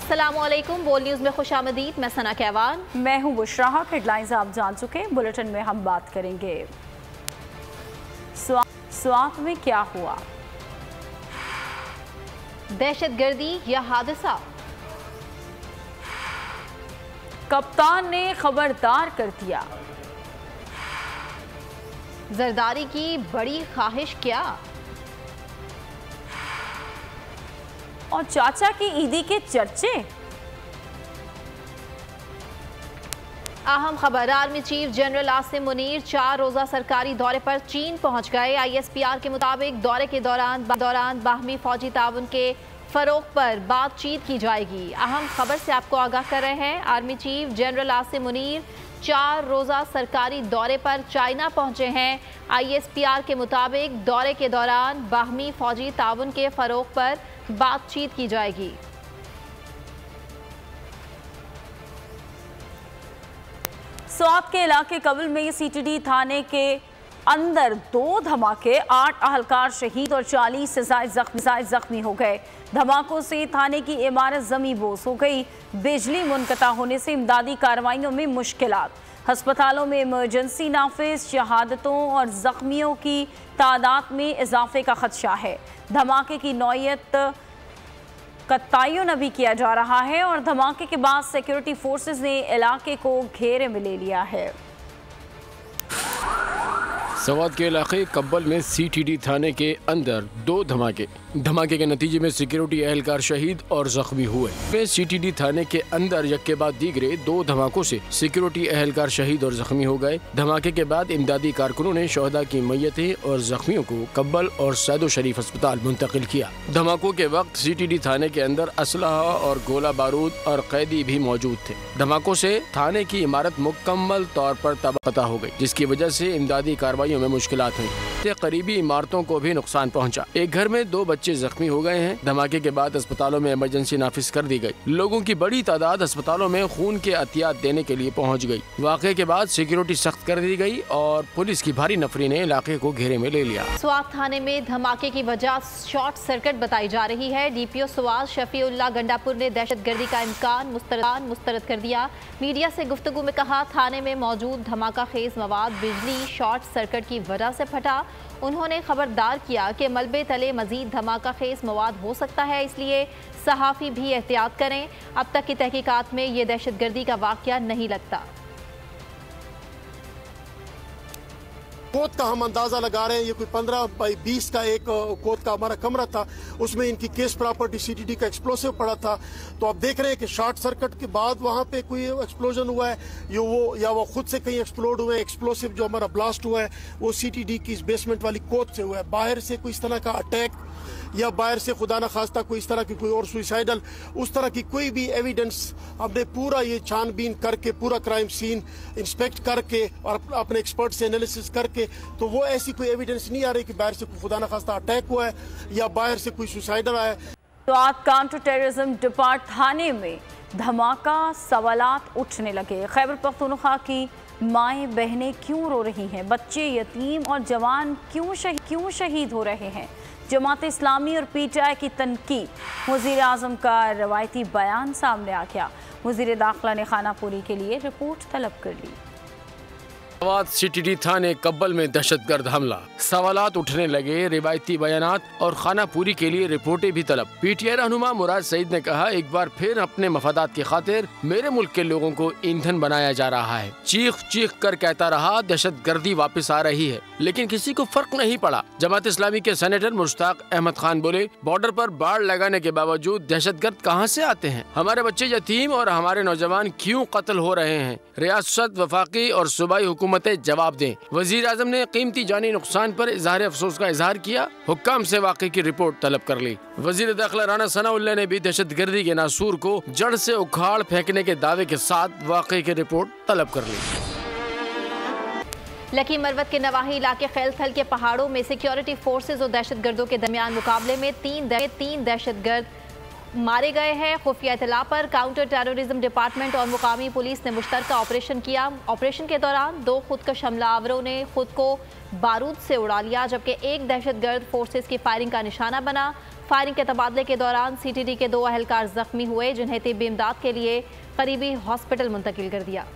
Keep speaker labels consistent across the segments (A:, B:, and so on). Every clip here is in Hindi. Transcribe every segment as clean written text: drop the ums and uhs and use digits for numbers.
A: अस्सलामुअलैकुम, बोल न्यूज़ में खुशामदीद। मैं सना कहवान।
B: मैं हूँ बुशरा हक। हेडलाइंस आप जान चुके। बुलेटिन में हम बात करेंगे स्वात में क्या हुआ,
A: दहशतगर्दी या हादसा,
B: कप्तान ने खबरदार कर दिया,
A: जरदारी की बड़ी ख्वाहिश क्या,
B: और चाचा की ईदी के चर्चे।
A: अहम खबर, army chief general Asim Munir 4 रोज़ा सरकारी दौरे पर चीन पहुंच गए। ISPR के मुताबिक दौरे के दौरान बाहमी फौजी ताउन के फ़रोग पर बातचीत की जाएगी। अहम खबर से आपको आगाह कर रहे हैं, army chief general Asim Munir 4 रोज़ा सरकारी दौरे पर चाइना पहुंचे हैं। ISPR के मुताबिक दौरे के दौरान बाहमी फौजी ताउन के फ़रोग पर बातचीत की जाएगी।
B: स्वात के इलाके कबल में CTD थाने के अंदर 2 धमाके, 8 अहलकार शहीद और 40 से ज़ायद जख्मी हो गए। धमाकों से थाने की इमारत ज़मींबोस हो गई। बिजली मुनक़ता होने से इमदादी कार्रवाइयों में मुश्किलात। हस्पतालों में इमरजेंसी नाफिज, शहादतों और ज़ख्मियों की तादाद में इजाफे का खदशा है। धमाके की नौयत का तयन अभी किया जा रहा है और धमाके के बाद सिक्योरिटी फोर्सेस ने इलाके को घेरे में ले लिया है।
C: स्वात के इलाके कब्बल में CTD थाने के अंदर 2 धमाके के नतीजे में सिक्योरिटी एहलकार शहीद और जख्मी हुए। CTD थाने के अंदर एक के बाद दीगरे 2 धमाकों से सिक्योरिटी एहलकार शहीद और जख्मी हो गए। धमाके के बाद इमदादी कारकुनों ने शोहदा की मैयतें और जख्मियों को कब्बल और सैदो शरीफ अस्पताल मुंतकिल किया। धमाकों के वक्त CTD थाने के अंदर असलहा और गोला बारूद और कैदी भी मौजूद थे। धमाकों से थाने की इमारत मुकम्मल तौर पर तबाह हो गई, जिसकी वजह से इमदादी कार्रवाई में मुश्किलात हुई। करीबी इमारतों को भी नुकसान पहुंचा। एक घर में 2 बच्चे जख्मी हो गए हैं। धमाके के बाद अस्पतालों में इमरजेंसी नाफिज कर दी गई। लोगों की बड़ी तादाद अस्पतालों में खून के अतियात देने के लिए पहुंच गई। वाक़े के बाद सिक्योरिटी सख्त कर दी गई और पुलिस की भारी नफरी ने इलाके को घेरे में ले लिया।
A: स्वात थाने में धमाके की वजह शॉर्ट सर्किट बताई जा रही है। DPO स्वात शफीउल्लाह गंडापुर ने दहशतगर्दी का इम्कान मुस्तरद कर दिया। मीडिया से गुफ्तगू में कहा, थाने में मौजूद धमाका खेज मवाद बिजली शॉर्ट सर्किट की वजह से फटा। उन्होंने खबरदार किया कि मलबे तले मजीद धमाका खेज मवाद हो सकता है, इसलिए सहाफ़ी भी एहतियात करें। अब तक की तहकीकात में ये दहशतगर्दी का वाक़या नहीं लगता।
D: कोत का हम अंदाजा लगा रहे हैं, ये कोई 15 बाई 20 का एक कोत का हमारा कमरा था, उसमें इनकी केस प्रॉपर्टी CTD का एक्सप्लोसिव पड़ा था। तो आप देख रहे हैं कि शॉर्ट सर्किट के बाद वहां पे कोई एक्सप्लोजन हुआ है, वो खुद से कहीं एक्सप्लोड हुए। एक्सप्लोसिव जो हमारा ब्लास्ट हुआ है वो CTD की इस बेसमेंट वाली कोत से हुआ है। बाहर से कोई इस तरह का अटैक या बाहर से खुदा न खास्ता कोई इस तरह की कोई और सुसाइडल उस तरह की कोई भी एविडेंस हमने पूरा ये छानबीन करके पूरा क्राइम सीन इंस्पेक्ट करके और अपने एक्सपर्ट से एनालिसिस करके तो वो ऐसी कोई एविडेंस नहीं आ रही कि बाहर से कोई खुदा न खास्ता अटैक हुआ है या बाहर से कोई सुसाइडल आया।
B: तो आज काउंटर टेररिज्म डिपार्ट थाने में धमाका, सवालात उठने लगे। खैबर पख्तूनख्वा की माएँ बहनें क्यों रो रही हैं, बच्चे यतीम और जवान क्यों शहीद हो रहे हैं। जमात इस्लामी और PTI की तनकीद। वज़ीर आज़म का रवायती बयान सामने आ गया। वज़ीर दाखिला ने खानापुरी के लिए रिपोर्ट तलब कर ली।
C: CTD थाने कब्बल में दहशतगर्द हमला, सवालात उठने लगे, रिवायती बयानात और खानापुरी के लिए रिपोर्टें भी तलब। PTI रहनुमा मुराद सईद ने कहा, एक बार फिर अपने मफादात की खातिर मेरे मुल्क के लोगों को ईंधन बनाया जा रहा है। चीख कर कहता रहा दहशतगर्दी वापस आ रही है, लेकिन किसी को फर्क नहीं पड़ा। जमात इस्लामी के सेनेटर मुश्ताक अहमद खान बोले, बॉर्डर पर बाढ़ लगाने के बावजूद दहशतगर्द कहाँ से आते हैं, हमारे बच्चे यतीम और हमारे नौजवान क्यों कत्ल हो रहे हैं। रियासत, वफाकी और सूबाई हुकूमतें जवाब दें। वजीर आज़म ने कीमती जानी नुकसान पर इजहार अफसोस का इजहार किया। हुक्काम से वाक़े की रिपोर्ट तलब कर ली। वजीर दाखिला राना सनाउल्लाह ने भी दहशतगर्दी के नासूर को जड़ से उखाड़ फेंकने के दावे के साथ वाक़े की रिपोर्ट तलब कर ली।
A: लकी मरवत के नवाही इलाके खैलथल के पहाड़ों में सिक्योरिटी फोर्सेज और दहशतगर्दों के दरमियान मुकाबले में तीन दहशतगर्द मारे गए हैं। खुफिया इतला पर काउंटर टेररिज्म डिपार्टमेंट और मुकामी पुलिस ने मुश्तरका ऑपरेशन किया। ऑपरेशन के दौरान 2 खुदकश हमलावरों ने खुद को बारूद से उड़ा लिया, जबकि एक दहशतगर्द फोर्सेस की फायरिंग का निशाना बना। फायरिंग के तबादले के दौरान CTD के 2 अहलकार जख्मी हुए, जिन्हें तिब्बी इमदाद के लिए करीबी हॉस्पिटल मुंतकिल कर दिया।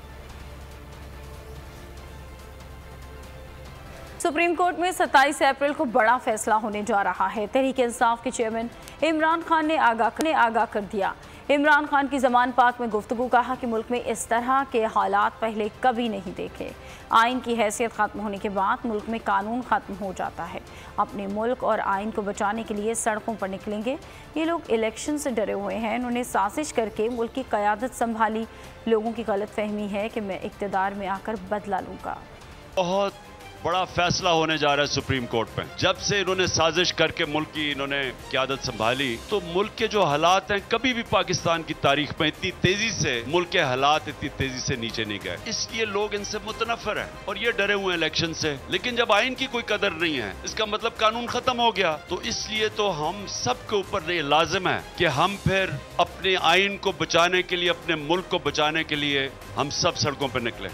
B: सुप्रीम कोर्ट में 27 अप्रैल को बड़ा फैसला होने जा रहा है। तहरीक इंसाफ के चेयरमैन इमरान खान ने आगाह कर दिया। इमरान खान की ज़मान पाक में गुफ्तगू, कहा कि मुल्क में इस तरह के हालात पहले कभी नहीं देखे। आइन की हैसियत ख़त्म होने के बाद मुल्क में कानून ख़त्म हो जाता है। अपने मुल्क और आइन को बचाने के लिए सड़कों पर निकलेंगे। ये लोग इलेक्शन से डरे हुए हैं। उन्होंने साजिश करके मुल्क की क़यादत संभाली। लोगों की गलत फहमी है कि मैं इक़्तिदार में आकर बदला लूँगा।
E: बहुत बड़ा फैसला होने जा रहा है सुप्रीम कोर्ट में। जब से इन्होंने साजिश करके मुल्क की इन्होंने क़यादत संभाली, तो मुल्क के जो हालात हैं, कभी भी पाकिस्तान की तारीख में इतनी तेजी से मुल्क के हालात इतनी तेजी से नीचे नहीं गए। इसलिए लोग इनसे मुतनफर हैं और ये डरे हुए हैं इलेक्शन से। लेकिन जब आइन की कोई कदर नहीं है, इसका मतलब कानून खत्म हो गया। तो इसलिए तो हम सब के ऊपर ये लाजिम है कि हम फिर अपने आइन को बचाने के लिए, अपने मुल्क को बचाने के लिए हम सब सड़कों पर निकले।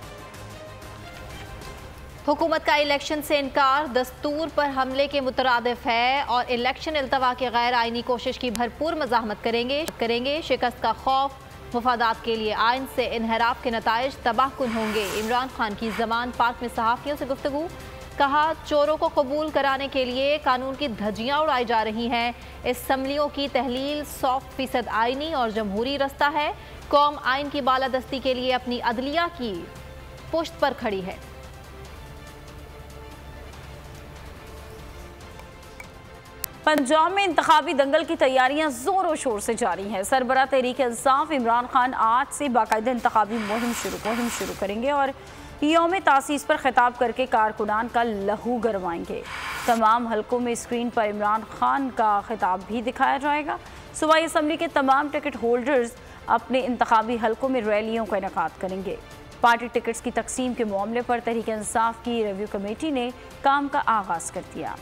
A: हुकूमत का इलेक्शन से इनकार दस्तूर पर हमले के मुतरादिफ है और इलेक्शन इल्तवा की गैर आइनी कोशिश की भरपूर मज़ाहमत करेंगे। शिकस्त का खौफ मुफादात के लिए आइन से इनहराफ के नताइज तबाहकुन होंगे। इमरान खान की ज़मान पाक में सहाफ़ियों से गुफ्तगू, कहा चोरों को कबूल कराने के लिए कानून की धज्जियाँ उड़ाई जा रही हैं। असम्बलियों की तहलील 100% आइनी और जमहूरी रास्ता है। कौम आइन की बालादस्ती के लिए अपनी अदलिया की पुश्त पर खड़ी है।
B: पंजाब में इंतखाबी दंगल की तैयारियां जोरों शोर से जारी हैं। सरबराह तहरीक इंसाफ इमरान खान आज से बाकायदा इंतखाबी मुहिम शुरू करेंगे और यौम तासीस पर खिताब करके कारकुनान का लहू गरमाएंगे। तमाम हलकों में स्क्रीन पर इमरान खान का खिताब भी दिखाया जाएगा। सूबाई असम्बली के तमाम टिकट होल्डर्स अपने इंतखाबी हलकों में रैलियों का इनेकाद करेंगे। पार्टी टिकट्स की तकसीम के मामले पर तहरीक इंसाफ की रिव्यू कमेटी ने काम का आगाज कर दिया।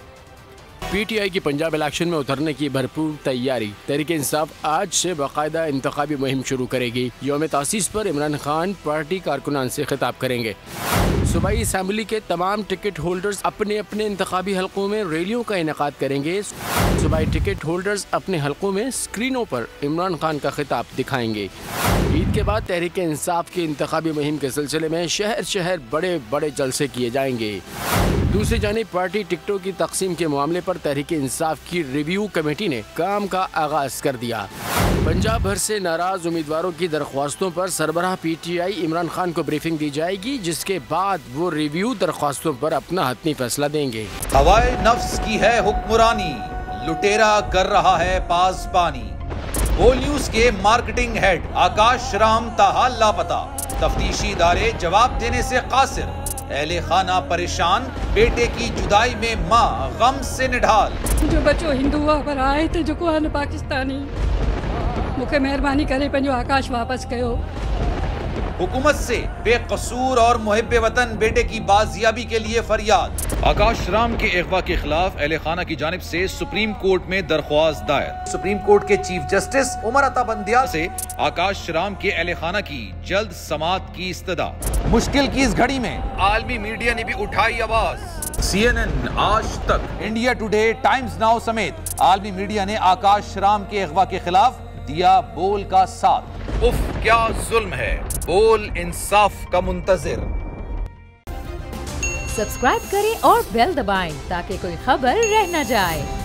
C: PTI की पंजाब इलेक्शन में उतरने की भरपूर तैयारी। तहरीक इंसाफ आज से बाकायदा इंतखाबी मुहिम शुरू करेगी। यौम तासीस पर इमरान खान पार्टी कारकुनान से खिताब करेंगे। सूबाई असम्बली के तमाम टिकट होल्डर्स अपने अपने इंतखाबी हलकों में रैलियों का इनेकाद करेंगे। सूबाई टिकट होल्डर्स अपने हलकों में स्क्रीनों पर इमरान खान का खिताब दिखाएंगे। ईद के बाद तहरीक इंसाफ की इंतखाबी मुहिम के सिलसिले में शहर शहर बड़े बड़े जलसे किए जाएंगे। दूसरी जानिब पार्टी टिकटों की तकसीम के मामले पर तहरीक इंसाफ की रिव्यू कमेटी ने काम का आगाज कर दिया। पंजाब भर से नाराज उम्मीदवारों की दरख्वास्तों पर सरबराह PTI इमरान खान को ब्रीफिंग दी जाएगी, जिसके बाद वो रिव्यू दरख्वास्तों पर अपना हतमी फैसला देंगे।
F: हवाए नफ्स की है हुक्मरानी, लुटेरा कर रहा है पासबानी। बोल न्यूज के मार्केटिंग हेड आकाश राम ताहा लापता, तफ्तीशी इदारे जवाब देने से कासिर। अहले खाना परेशान, बेटे की जुदाई में माँ गम से निढाल।
G: जो बच्चो हिंदू पर आए थे जो को पाकिस्तानी, मुखे मेहरबानी करे पंहिंजो आकाश वापस कयो।
F: हुकूमत से बेकसूर और मुहिब्बे वतन बेटे की बाजियाबी के लिए फरियाद। आकाश राम के अगवा के खिलाफ अहले खाना की जानिब से सुप्रीम कोर्ट में दरख्वास्त दायर। सुप्रीम कोर्ट के चीफ जस्टिस उमर अता बंदियाल से आकाश राम के अहले खाना की जल्द समाअत की इस्तदा। मुश्किल की इस घड़ी में आलमी मीडिया ने भी उठाई आवाज। CNN, आज तक, इंडिया टुडे, टाइम्स नाउ समेत आलमी मीडिया ने आकाश राम के अगवा के खिलाफ दिया बोल का साथ। उफ क्या जुल्म है, बोल इंसाफ का मुंतजिर।
H: सब्सक्राइब करें और बेल दबाएं ताकि कोई खबर रह न जाए।